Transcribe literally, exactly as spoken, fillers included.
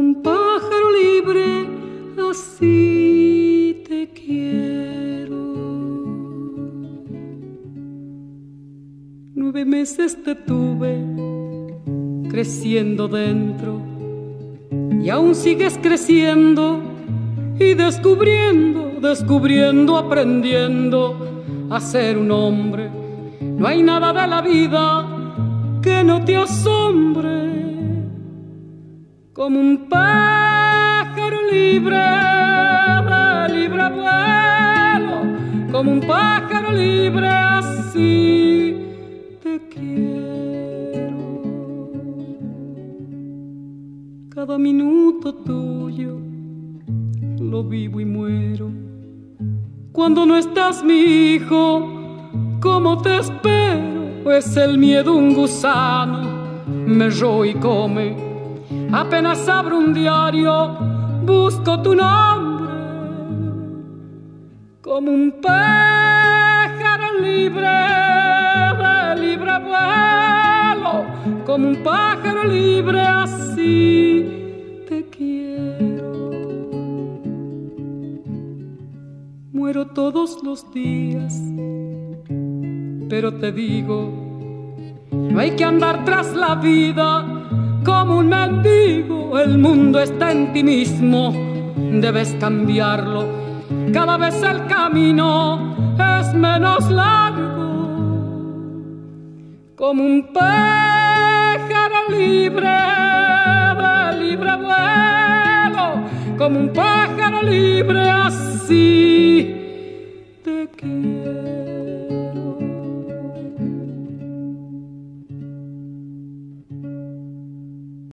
un pájaro libre, así te quiero. Nueve meses te tuve creciendo dentro y aún sigues creciendo y descubriendo, descubriendo, aprendiendo a ser un hombre. No hay nada de la vida que no te asombre. Como un pájaro libre de libre vuelo, como un pájaro libre así te quiero. Cada minuto tuyo lo vivo y muero. Cuando no estás, mi hijo, ¿cómo te espero? Es el miedo un gusano, me roe y come. Apenas abro un diario, busco tu nombre. Como un pájaro libre de libre vuelo, como un pájaro libre así te quiero. Muero todos los días, pero te digo, no hay que andar tras la vida como un mendigo. El mundo está en ti mismo, debes cambiarlo. Cada vez el camino es menos largo. Como un pájaro libre de libre vuelo, como un pájaro libre así te quiero.